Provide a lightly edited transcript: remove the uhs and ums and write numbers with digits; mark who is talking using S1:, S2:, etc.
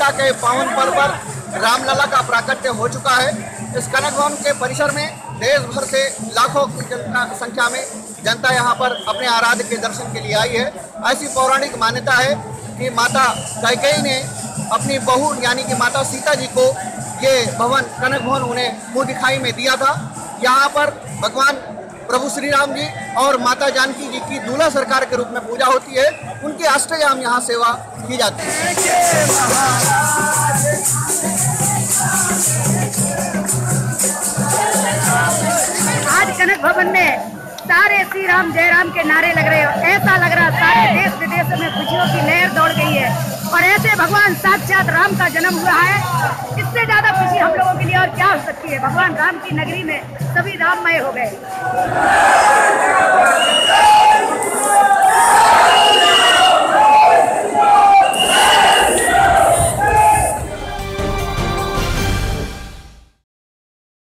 S1: माता के पावन पर्व पर रामलला का प्राकट्य हो चुका है। इस कनक भवन के परिसर में देश भर से लाखों की संख्या में जनता यहाँ पर अपने आराध्य के दर्शन के लिए आई है। ऐसी पौराणिक मान्यता है कि माता कैकेयी ने अपनी बहू यानी कि माता सीता जी को ये भवन कनक भवन उन्हें मुँह दिखाई में दिया था। यहाँ पर भगवान प्रभु श्री राम जी और माता जानकी जी की दूल्हा सरकार के रूप में पूजा होती है। उनकी अष्टयाम यहाँ सेवा की जाती है।
S2: आज कनक भवन में सारे श्री राम जय राम के नारे लग रहे हैं। ऐसा लग रहा सारे देश विदेश में खुशियों की लहर दौड़ गई है और ऐसे भगवान साक्षात राम का जन्म हुआ है। इससे ज्यादा खुशी हम लोगों के लिए और क्या हो सकती है। भगवान राम की नगरी में सभी राममय हो गए।